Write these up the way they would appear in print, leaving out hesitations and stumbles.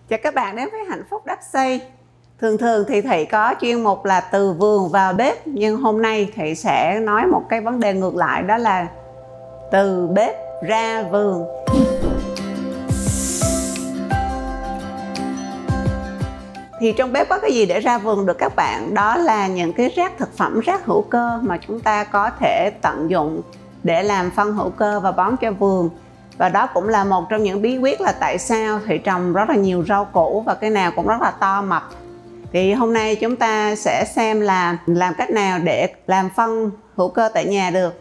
Chào các bạn đến với Hạnh Phúc Đắc Xây. Thường thì Thị có chuyên mục là từ vườn vào bếp, nhưng hôm nay Thị sẽ nói một cái vấn đề ngược lại, đó là từ bếp ra vườn. Thì trong bếp có cái gì để ra vườn được các bạn? Đó là những cái rác thực phẩm, rác hữu cơ mà chúng ta có thể tận dụng để làm phân hữu cơ và bón cho vườn. Và đó cũng là một trong những bí quyết là tại sao Thị trồng rất là nhiều rau củ và cái nào cũng rất là to mập. Thì hôm nay chúng ta sẽ xem là làm cách nào để làm phân hữu cơ tại nhà được.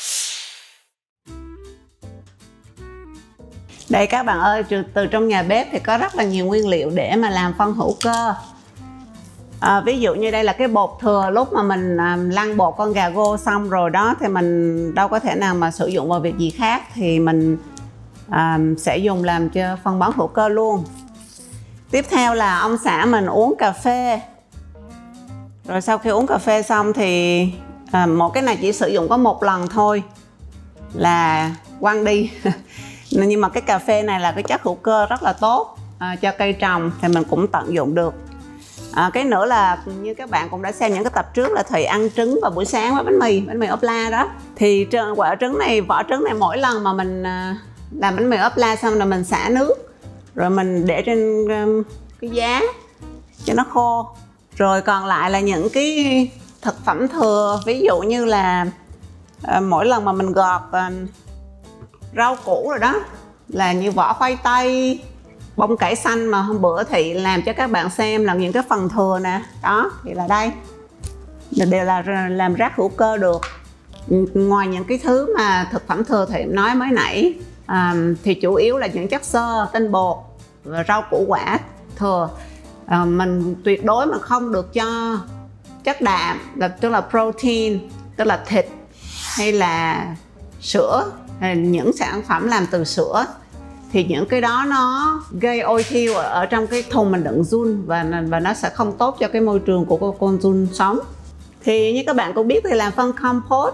Đây các bạn ơi, từ trong nhà bếp thì có rất là nhiều nguyên liệu để mà làm phân hữu cơ. Ví dụ như đây là cái bột thừa lúc mà mình lăn bột con gà gô xong rồi đó, thì mình đâu có thể nào mà sử dụng vào việc gì khác, thì mình sẽ dùng làm cho phân bón hữu cơ luôn. Tiếp theo là ông xã mình uống cà phê. Rồi sau khi uống cà phê xong thì một cái này chỉ sử dụng có một lần thôi là quăng đi. Nhưng mà cái cà phê này là cái chất hữu cơ rất là tốt cho cây trồng, thì mình cũng tận dụng được. Cái nữa là như các bạn cũng đã xem những cái tập trước là Thùy ăn trứng vào buổi sáng với bánh mì ốp la đó. Thì vỏ trứng này mỗi lần mà mình làm bánh mì ốp la xong là mình xả nước, rồi mình để trên cái giá cho nó khô. Rồi còn lại là những cái thực phẩm thừa, ví dụ như là mỗi lần mà mình gọt rau củ rồi đó, là như vỏ khoai tây, bông cải xanh mà hôm bữa Thị làm cho các bạn xem, là những cái phần thừa nè, đó thì là đây đều là làm rác hữu cơ được. Ngoài những cái thứ mà thực phẩm thừa Thị nói mới nãy, thì chủ yếu là những chất xơ, tinh bột và rau củ quả thừa. Mình tuyệt đối mà không được cho chất đạm, tức là protein, tức là thịt hay là sữa, hay những sản phẩm làm từ sữa. Thì những cái đó nó gây ôi thiêu ở trong cái thùng mình đựng giun, và nó sẽ không tốt cho cái môi trường của con giun sống. Thì như các bạn cũng biết thì làm phân compost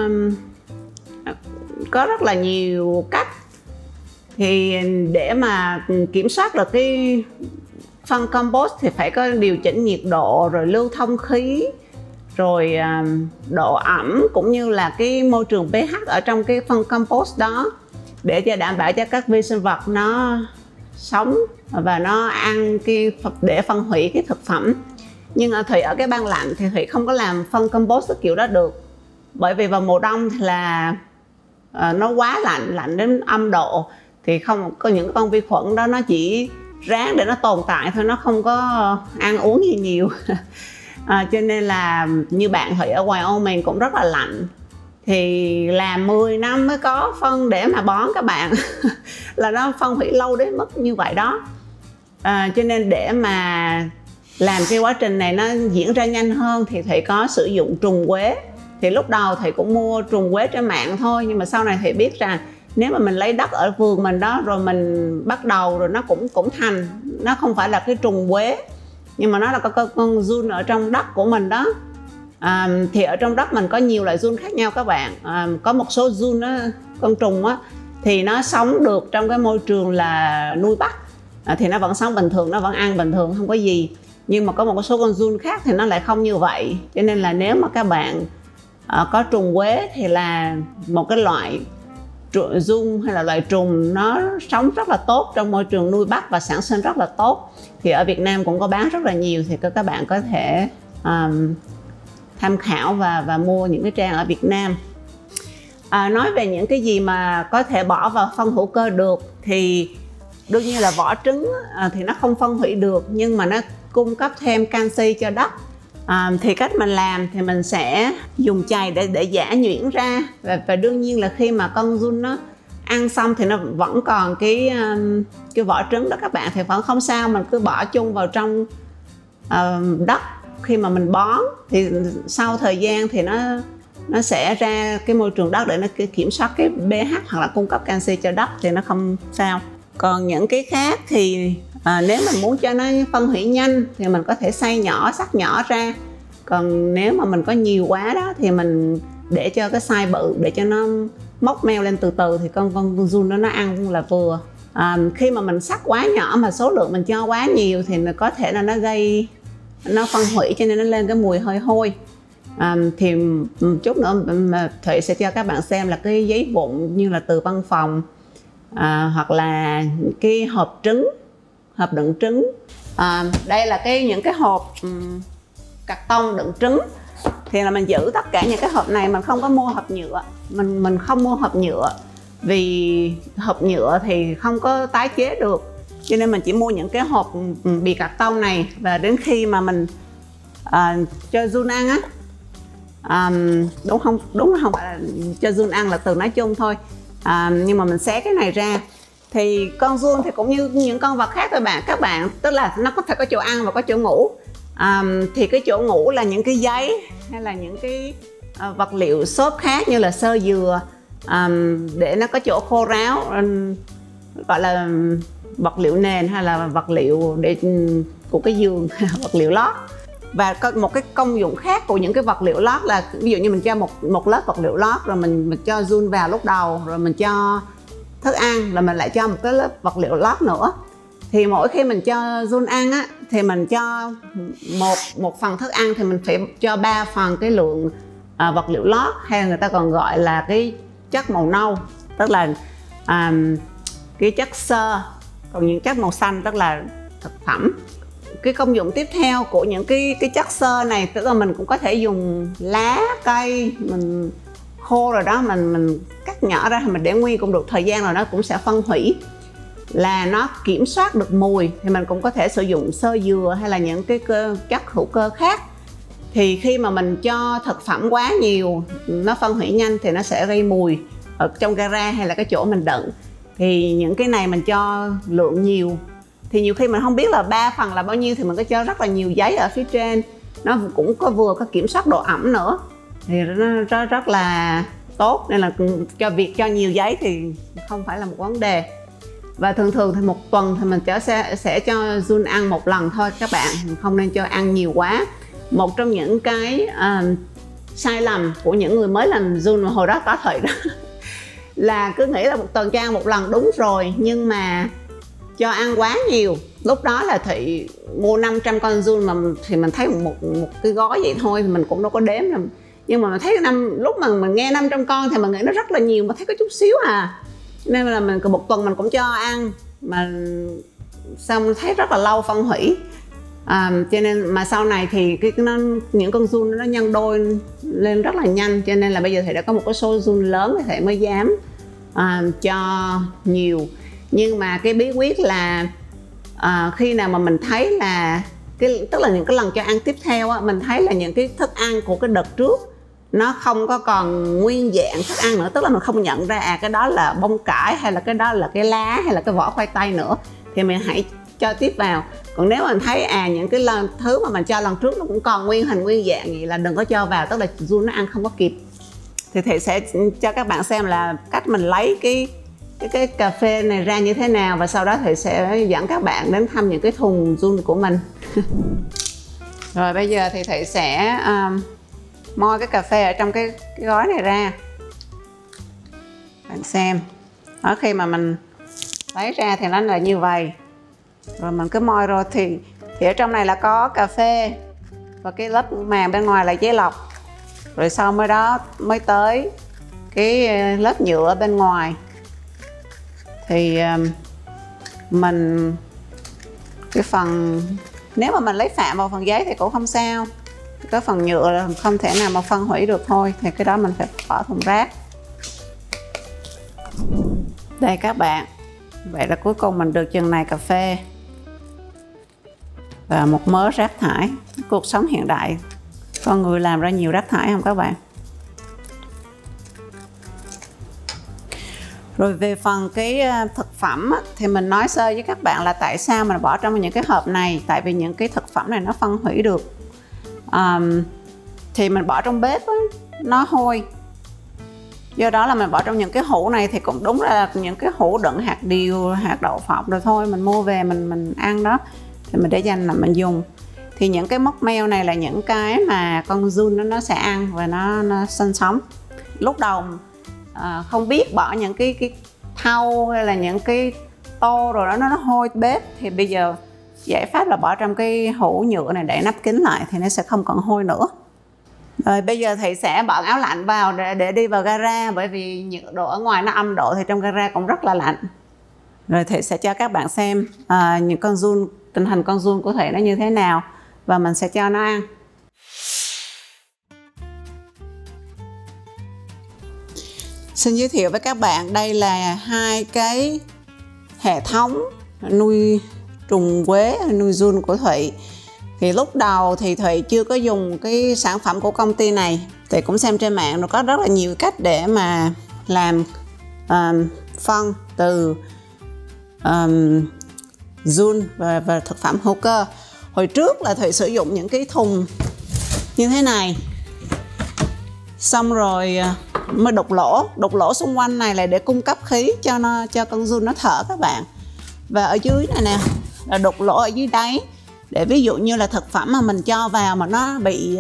có rất là nhiều cách. Thì để mà kiểm soát được cái phân compost thì phải có điều chỉnh nhiệt độ, rồi lưu thông khí, rồi độ ẩm, cũng như là cái môi trường pH ở trong cái phân compost đó, để cho đảm bảo cho các vi sinh vật nó sống và nó ăn để phân hủy cái thực phẩm. Nhưng Thủy ở cái ban lạnh thì Thủy không có làm phân compost cái kiểu đó được, bởi vì vào mùa đông thì là nó quá lạnh đến âm độ, thì không có những con vi khuẩn đó, nó chỉ ráng để nó tồn tại thôi, nó không có ăn uống gì nhiều. Cho nên là như bạn Thủy ở Wyoming cũng rất là lạnh, thì làm 10 năm mới có phân để mà bón các bạn. Là nó phân hủy lâu đến mức như vậy đó. Cho nên để mà làm cái quá trình này nó diễn ra nhanh hơn thì Thủy có sử dụng trùng quế. Thì lúc đầu Thủy cũng mua trùng quế trên mạng thôi, nhưng mà sau này Thủy biết rằng nếu mà mình lấy đất ở vườn mình đó, rồi mình bắt đầu rồi nó cũng thành, nó không phải là cái trùng quế, nhưng mà nó là con giun ở trong đất của mình đó. Thì ở trong đất mình có nhiều loại giun khác nhau các bạn. Có một số giun con trùng á, thì nó sống được trong cái môi trường là nuôi bắt, thì nó vẫn sống bình thường, nó vẫn ăn bình thường, không có gì. Nhưng mà có một số con giun khác thì nó lại không như vậy. Cho nên là nếu mà các bạn có trùng quế thì là một cái loại giun hay là loại trùng nó sống rất là tốt trong môi trường nuôi bắt và sản sinh rất là tốt. Thì ở Việt Nam cũng có bán rất là nhiều, thì các bạn có thể tham khảo và mua những cái trang ở Việt Nam. Nói về những cái gì mà có thể bỏ vào phân hữu cơ được, thì đương nhiên là vỏ trứng thì nó không phân hủy được, nhưng mà nó cung cấp thêm canxi cho đất. Thì cách mình làm thì mình sẽ dùng chày để giã nhuyễn ra, và đương nhiên là khi mà con giun nó ăn xong thì nó vẫn còn cái vỏ trứng đó các bạn, thì vẫn không sao, mình cứ bỏ chung vào trong đất. Khi mà mình bón thì sau thời gian thì nó sẽ ra cái môi trường đất để nó kiểm soát cái pH hoặc là cung cấp canxi cho đất, thì nó không sao. Còn những cái khác thì nếu mình muốn cho nó phân hủy nhanh thì mình có thể xay nhỏ, cắt nhỏ ra. Còn nếu mà mình có nhiều quá đó thì mình để cho cái size bự, để cho nó mốc meo lên từ từ, thì con giun đó nó ăn là vừa. Khi mà mình sắc quá nhỏ mà số lượng mình cho quá nhiều thì có thể là nó phân hủy, cho nên nó lên cái mùi hơi hôi. Thì một chút nữa mà Thủy sẽ cho các bạn xem là cái giấy vụn như là từ văn phòng, hoặc là cái hộp đựng trứng. Đây là những cái hộp cạc tông đựng trứng, thì là mình giữ tất cả những cái hộp này. Mình không có mua hộp nhựa, mình không mua hộp nhựa vì hộp nhựa thì không có tái chế được, cho nên mình chỉ mua những cái hộp bì cạc tông này. Và đến khi mà mình cho Jun ăn á, đúng không phải là cho Jun ăn là từ nói chung thôi, nhưng mà mình xé cái này ra thì con Jun thì cũng như những con vật khác thôi các bạn, tức là nó có thể có chỗ ăn và có chỗ ngủ. Thì cái chỗ ngủ là những cái giấy hay là những cái vật liệu xốp khác như là xơ dừa, để nó có chỗ khô ráo, gọi là vật liệu nền hay là vật liệu để của cái giường vật liệu lót. Và có một cái công dụng khác của những cái vật liệu lót là ví dụ như mình cho một lớp vật liệu lót, rồi mình cho Jun vào lúc đầu, rồi mình cho thức ăn, là mình lại cho một cái lớp vật liệu lót nữa. Thì mỗi khi mình cho Jun ăn á, thì mình cho một phần thức ăn thì mình phải cho 3 phần cái lượng vật liệu lót, hay người ta còn gọi là cái chất màu nâu, tức là cái chất xơ. Còn những chất màu xanh tức là thực phẩm. Cái công dụng tiếp theo của những cái chất xơ này, tức là mình cũng có thể dùng lá cây mình khô rồi đó, mình cắt nhỏ ra, mình để nguyên cũng được thời gian rồi nó cũng sẽ phân hủy. Là nó kiểm soát được mùi, thì mình cũng có thể sử dụng xơ dừa hay là những cái chất hữu cơ khác. Thì khi mà mình cho thực phẩm quá nhiều, nó phân hủy nhanh thì nó sẽ gây mùi ở trong gara hay là cái chỗ mình đựng. Thì những cái này mình cho lượng nhiều, thì nhiều khi mình không biết là 3 phần là bao nhiêu, thì mình có cho rất là nhiều giấy ở phía trên, nó cũng vừa có kiểm soát độ ẩm nữa, thì nó rất là tốt. Nên là việc cho nhiều giấy thì không phải là một vấn đề. Và thường thì một tuần thì mình sẽ cho Jun ăn một lần thôi các bạn, mình không nên cho ăn nhiều quá. Một trong những cái sai lầm của những người mới làm Jun hồi đó có thời đó là cứ nghĩ là một tuần cho ăn một lần đúng rồi, nhưng mà cho ăn quá nhiều. Lúc đó là Thị mua 500 con Jun mà thì mình thấy một cái gói vậy thôi, thì mình cũng đâu có đếm đâu. Nhưng mà mình thấy lúc mà mình nghe 500 con thì mình nghĩ nó rất là nhiều, mà thấy có chút xíu à. Nên là mình một tuần mình cũng cho ăn, mà xong thấy rất là lâu phân hủy. Cho nên mà sau này thì những con Jun nó nhân đôi lên rất là nhanh, cho nên là bây giờ Thị đã có một cái số Jun lớn thì Thị mới dám cho nhiều. Nhưng mà cái bí quyết là khi nào mà mình thấy là tức là những cái lần cho ăn tiếp theo á, mình thấy là những cái thức ăn của cái đợt trước nó không có còn nguyên dạng thức ăn nữa, tức là mình không nhận ra cái đó là bông cải hay là cái đó là cái lá hay là cái vỏ khoai tây nữa, thì mình hãy cho tiếp vào. Còn nếu mình thấy những cái thứ mà mình cho lần trước nó cũng còn nguyên hình nguyên dạng vậy là đừng có cho vào, tức là Jun nó ăn không có kịp. Thì Thị sẽ cho các bạn xem là cách mình lấy cái cà phê này ra như thế nào, và sau đó Thị sẽ dẫn các bạn đến thăm những cái thùng Jun của mình. Rồi bây giờ thì Thị sẽ moi cái cà phê ở trong cái gói này ra. Bạn xem, ở khi mà mình lấy ra thì nó là như vậy. Rồi mình cứ moi rồi thì ở trong này là có cà phê, và cái lớp màng bên ngoài là giấy lọc. Rồi sau mới tới cái lớp nhựa bên ngoài. Thì cái phần, nếu mà mình lấy phạm vào phần giấy thì cũng không sao, cái phần nhựa là không thể nào mà phân hủy được thôi, thì cái đó mình phải bỏ thùng rác. Đây các bạn, vậy là cuối cùng mình được chừng này cà phê và một mớ rác thải. Cuộc sống hiện đại con người làm ra nhiều rác thải không các bạn? Rồi về phần cái thực phẩm á, thì mình nói sơ với các bạn là tại sao mình bỏ trong những cái hộp này. Tại vì những cái thực phẩm này nó phân hủy được. Thì mình bỏ trong bếp á, nó hôi. Do đó là mình bỏ trong những cái hũ này, thì cũng đúng là những cái hũ đựng hạt điều, hạt đậu phộng rồi thôi, mình mua về mình ăn đó, thì mình để dành là mình dùng. Thì những cái móc meo này là những cái mà con Jun nó sẽ ăn và nó sinh sống. Lúc đầu không biết bỏ những cái thau hay là những cái to rồi nó hôi bếp, thì bây giờ giải pháp là bỏ trong cái hũ nhựa này để nắp kín lại thì nó sẽ không còn hôi nữa. Rồi bây giờ Thị sẽ bận áo lạnh vào để đi vào gara, bởi vì nhiệt độ ở ngoài nó âm độ thì trong gara cũng rất là lạnh. Rồi Thị sẽ cho các bạn xem những con giun, tình hình con giun của Thị nó như thế nào và mình sẽ cho nó ăn. Xin giới thiệu với các bạn, đây là hai cái hệ thống nuôi trùng quế, nuôi giun của Thụy. Thì lúc đầu thì Thụy chưa có dùng cái sản phẩm của công ty này. Thụy cũng xem trên mạng nó có rất là nhiều cách để mà làm phân từ giun và thực phẩm hữu cơ. Hồi trước là Thụy sử dụng những cái thùng như thế này, xong rồi mới đục lỗ xung quanh này là để cung cấp khí cho con giun nó thở các bạn. Và ở dưới này nè là đục lỗ ở dưới đáy, để ví dụ như là thực phẩm mà mình cho vào mà nó bị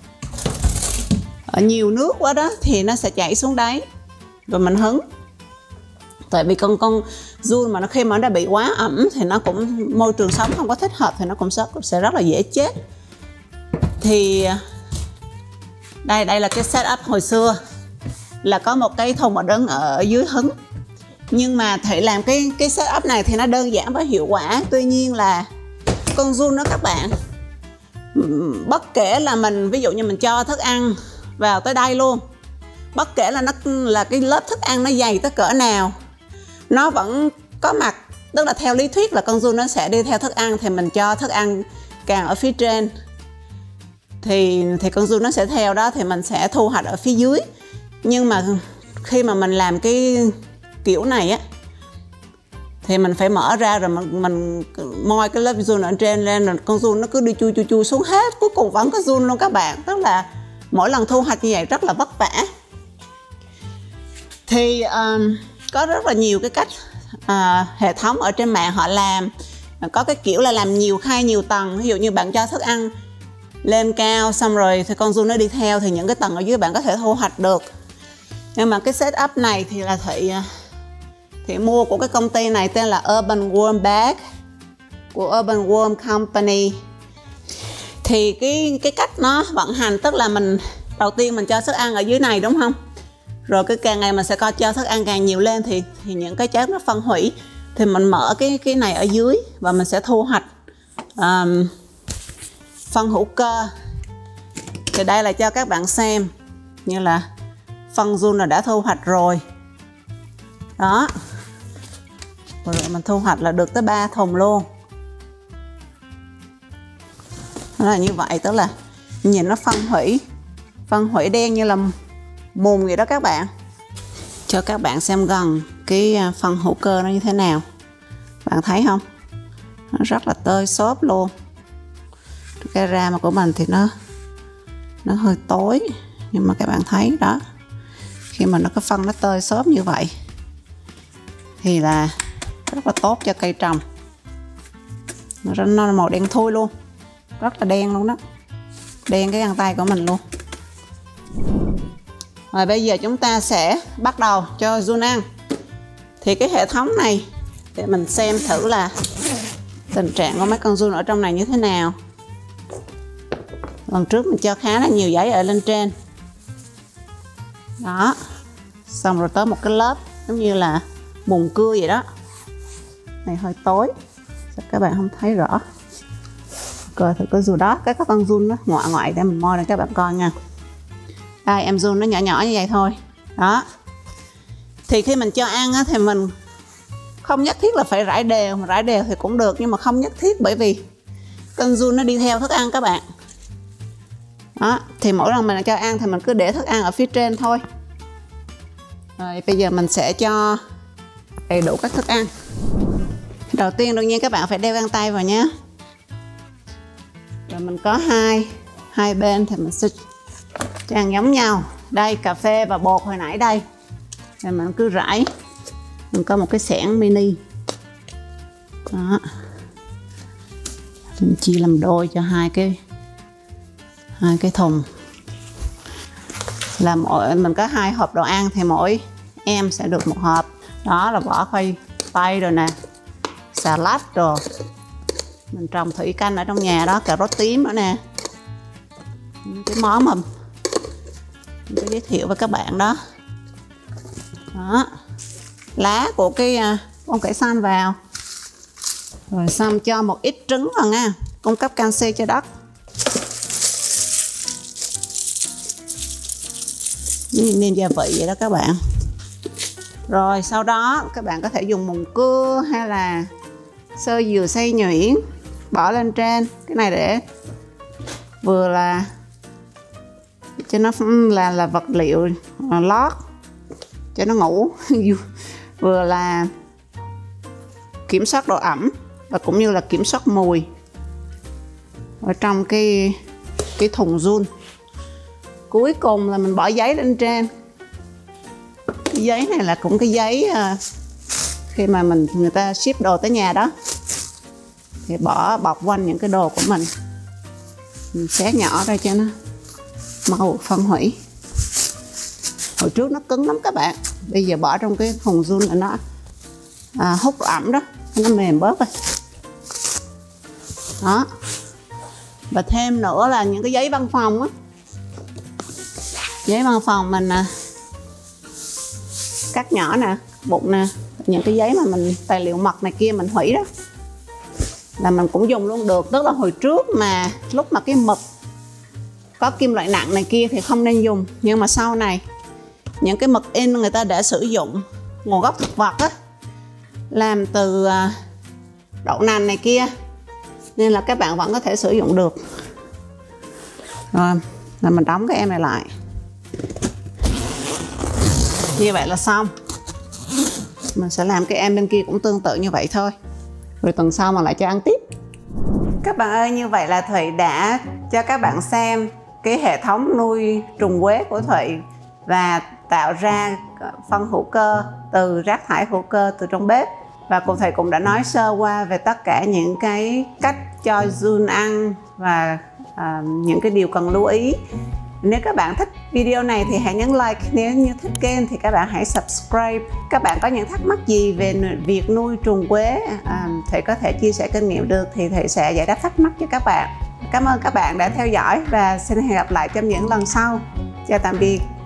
nhiều nước quá đó thì nó sẽ chảy xuống đáy rồi mình hứng. Tại vì con giun mà khi mà nó bị quá ẩm thì nó cũng, môi trường sống không có thích hợp thì nó cũng sẽ rất là dễ chết. Thì đây là cái setup hồi xưa, là có một cái thùng mà đứng ở dưới hứng. Nhưng mà Thụy làm cái setup này thì nó đơn giản và hiệu quả. Tuy nhiên là con giun đó các bạn, bất kể là mình, ví dụ như mình cho thức ăn vào tới đây luôn, bất kể là nó là cái lớp thức ăn nó dày tới cỡ nào, nó vẫn có mặt. Tức là theo lý thuyết là con giun nó sẽ đi theo thức ăn, thì mình cho thức ăn càng ở phía trên thì con giun nó sẽ theo đó, thì mình sẽ thu hoạch ở phía dưới. Nhưng mà khi mà mình làm cái kiểu này á thì mình phải mở ra rồi mình moi cái lớp giun ở trên lên, rồi con giun nó cứ đi chui xuống hết, cuối cùng vẫn có giun luôn các bạn. Tức là mỗi lần thu hoạch như vậy rất là vất vả. Thì có rất là nhiều cái cách hệ thống ở trên mạng họ làm. Có cái kiểu là làm nhiều khay nhiều tầng, ví dụ như bạn cho thức ăn lên cao xong rồi thì con giun nó đi theo, thì những cái tầng ở dưới bạn có thể thu hoạch được. Nhưng mà cái setup này thì là Thị mua của cái công ty này tên là Urban Worm Bag của Urban Worm Company. Thì cái cách nó vận hành, tức là mình đầu tiên mình cho thức ăn ở dưới này đúng không? Rồi cái càng ngày mình sẽ cho thức ăn càng nhiều lên thì những cái chất nó phân hủy. Thì mình mở cái này ở dưới và mình sẽ thu hoạch phân hữu cơ. Thì đây là cho các bạn xem, như là phân giun là đã thu hoạch rồi. Đó. Rồi mình thu hoạch là được tới 3 thùng luôn. Nó là như vậy, tức là nhìn nó phân hủy đen như là mùn vậy đó các bạn. Cho các bạn xem gần cái phân hữu cơ nó như thế nào. Bạn thấy không? Nó rất là tơi xốp luôn. Cái ra mà của mình thì nó hơi tối, nhưng mà các bạn thấy đó, khi mà nó có phân nó tơi xốp như vậy thì là rất là tốt cho cây trồng. Nó là màu đen thui luôn, rất là đen luôn đó, đen cái găng tay của mình luôn. Rồi bây giờ chúng ta sẽ bắt đầu cho giun ăn. Thì cái hệ thống này để mình xem thử là tình trạng của mấy con giun ở trong này như thế nào. Lần trước mình cho khá là nhiều giấy ở lên trên. Đó. Xong rồi tới một cái lớp giống như là mùn cưa vậy đó. Này hơi tối, sao các bạn không thấy rõ. Coi thử có giun đó, cái con giun nó ngoại để mình moi để các bạn coi nha. Đây, em giun nó nhỏ nhỏ như vậy thôi. Đó. Thì khi mình cho ăn á, thì mình không nhất thiết là phải rải đều, mà rải đều thì cũng được nhưng mà không nhất thiết, bởi vì con giun nó đi theo thức ăn các bạn. Đó, thì mỗi lần mình cho ăn thì mình cứ để thức ăn ở phía trên thôi. Rồi bây giờ mình sẽ cho đầy đủ các thức ăn. Đầu tiên đương nhiên các bạn phải đeo găng tay vào nhé. Rồi mình có hai bên thì mình sẽ cho ăn giống nhau. Đây, cà phê và bột hồi nãy đây. Rồi mình cứ rải. Mình có một cái xẻng mini. Đó. Mình chia làm đôi cho hai cái thùng. Là mình có 2 hộp đồ ăn thì mỗi em sẽ được 1 hộp. Đó là vỏ khoai tây rồi nè, xà lách rồi. Mình trồng thủy canh ở trong nhà đó, cà rốt tím nữa nè. Cái món mà mình có giới thiệu với các bạn đó. Đó. Lá của cái bông cải xanh vào. Rồi xong cho một ít trứng vào nha, cung cấp canxi cho đất. Nêm gia vị vậy đó các bạn. Rồi sau đó các bạn có thể dùng mùng cưa hay là sơ dừa xay nhuyễn bỏ lên trên. Cái này để vừa là cho nó là vật liệu lót cho nó ngủ, vừa là kiểm soát độ ẩm và cũng như là kiểm soát mùi ở trong cái thùng giun. Cuối cùng là mình bỏ giấy lên trên. Cái giấy này là cũng cái giấy khi mà người ta ship đồ tới nhà đó, thì bỏ bọc quanh những cái đồ của mình xé nhỏ ra cho nó mau phân hủy. Hồi trước nó cứng lắm các bạn, bây giờ bỏ trong cái thùng giun là nó hút ẩm đó, nó mềm bớt rồi. Đó. Và thêm nữa là những cái giấy văn phòng á. Giấy văn phòng mình cắt nhỏ nè, bụng nè, những cái giấy mà mình tài liệu mật này kia mình hủy đó là mình cũng dùng luôn được. Tức là hồi trước mà lúc mà cái mực có kim loại nặng này kia thì không nên dùng, nhưng mà sau này những cái mực in người ta đã sử dụng nguồn gốc thực vật á, làm từ đậu nành này kia, nên là các bạn vẫn có thể sử dụng được. Rồi là mình đóng cái em này lại như vậy là xong. Mình sẽ làm cái em bên kia cũng tương tự như vậy thôi, rồi tuần sau mà lại cho ăn tiếp. Các bạn ơi, như vậy là Thụy đã cho các bạn xem cái hệ thống nuôi trùng quế của Thụy và tạo ra phân hữu cơ từ rác thải hữu cơ từ trong bếp. Và cô Thụy cũng đã nói sơ qua về tất cả những cái cách cho giun ăn và những cái điều cần lưu ý. Nếu các bạn thích video này thì hãy nhấn like, nếu như thích kênh thì các bạn hãy subscribe. Các bạn có những thắc mắc gì về việc nuôi trùng quế Thụy có thể chia sẻ kinh nghiệm được thì Thụy sẽ giải đáp thắc mắc cho các bạn. Cảm ơn các bạn đã theo dõi và xin hẹn gặp lại trong những lần sau. Chào tạm biệt.